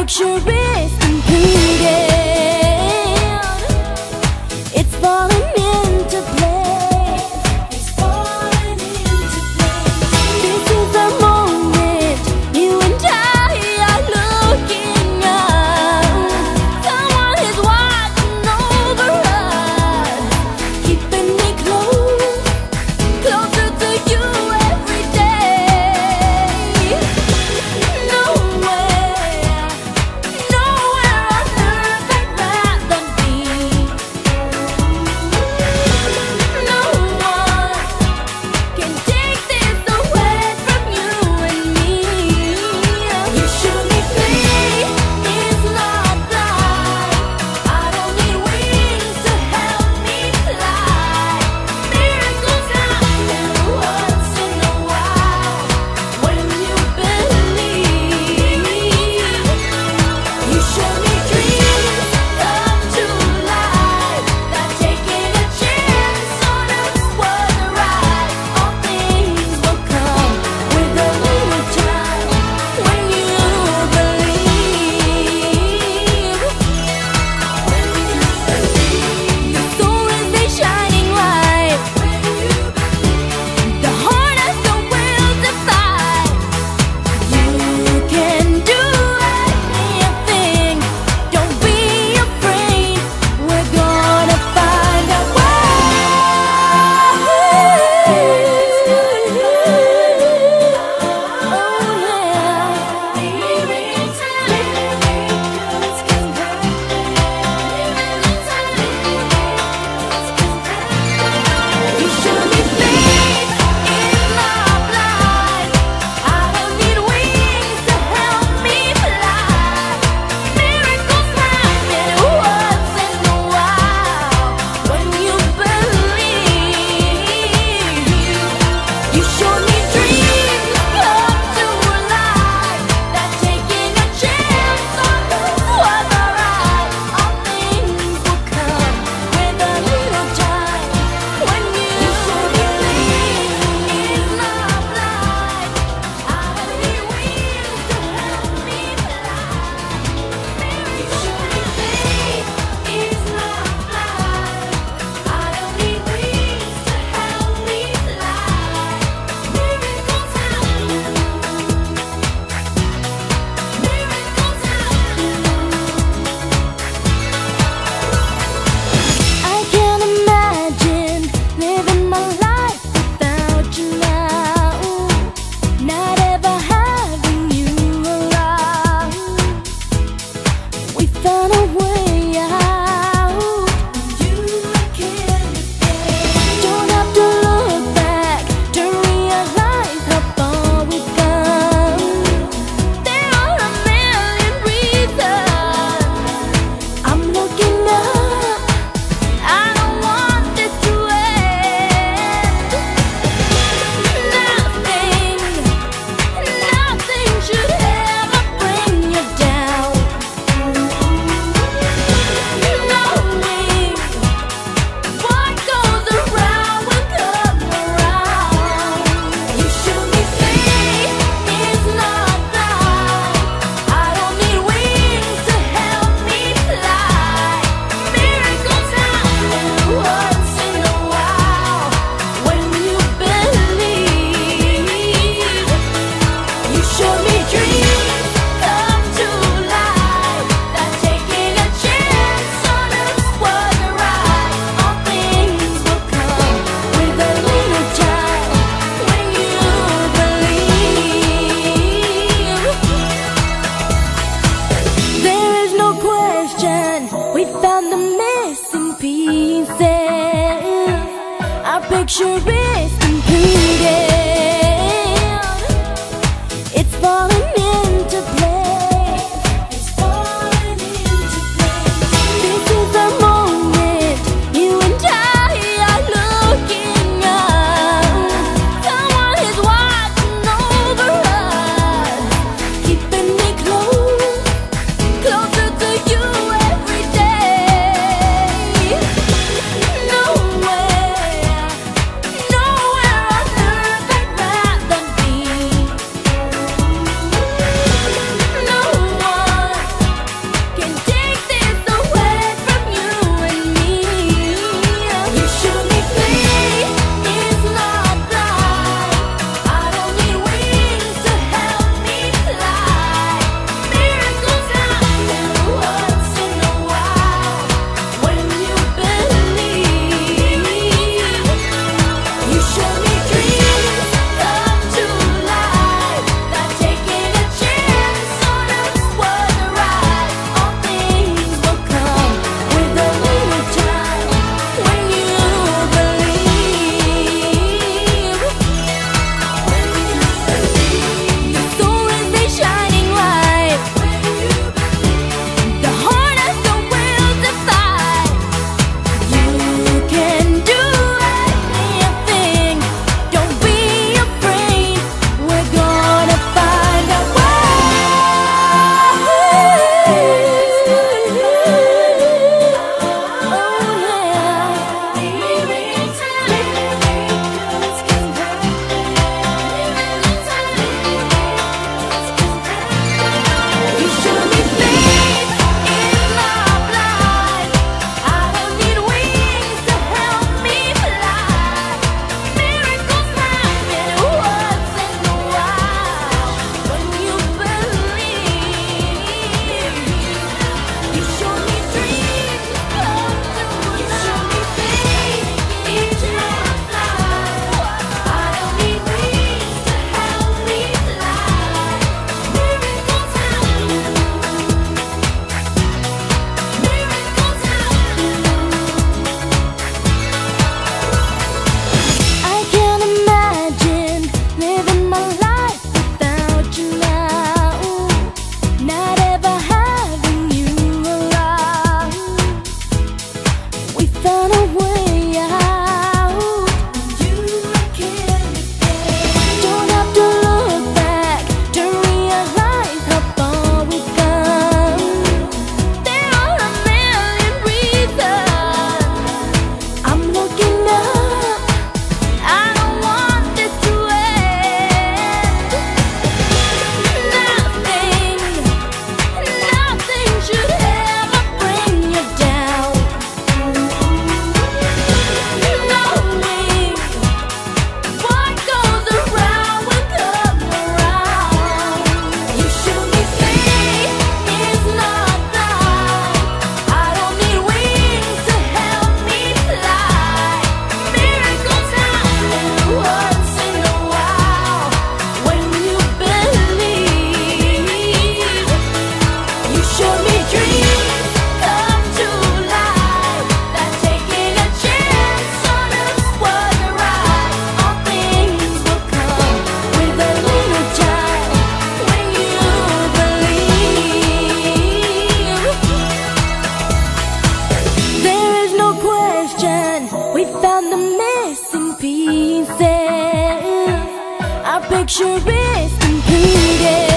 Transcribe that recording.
picture is completed. It's falling into place. It's falling into place. This is the moment you and I are looking up. Someone is watching over us, keeping me close, closer to you every day. Nowhere on earth I'd rather be. No one can take this away from you and me. You should be free, it's not blind. I don't need wings to help me fly. Miracles happen once in a while when you believe. You show me dreams come to life, that taking a chance on us was right. All things will come with a little time when you believe. The soul is a shining light. The heart has the will to fight. You can do anything. Don't be afraid. We're gonna find a way. You should be faith, it's not blind. I don't need wings to help me fly. Miracles happen once in a while when you believe. You show me dreams come to life, that taking a chance on us was alright. All things will come with a little time when you believe. It's not blind. I don't need wings to help me fly. You show me faith, it's not blind. I don't need wings to help me fly. Miracles happen. I can't imagine living my life without you now. Not ever having you around. We found a way out. You can don't have to look back to realize how far we've come. There are a million reasons I'm looking up. I don't want this to end. Nothing should ever bring you down. Knowing what goes around will come around. You show me faith, it's not blind. I don't need wings to help me fly. Miracles happen once in a while when you believe. You show me dreams come to life, that taking a chance on us was right. All things will come with a little time when you believe. There is no question, we found the missing pieces. Our picture is completed. It's falling into place. It's falling into place. This is the moment you and I are looking up. Someone is watching over us, keeping me close, closer to you every day. Nowhere on earth pieces. Our picture is completed.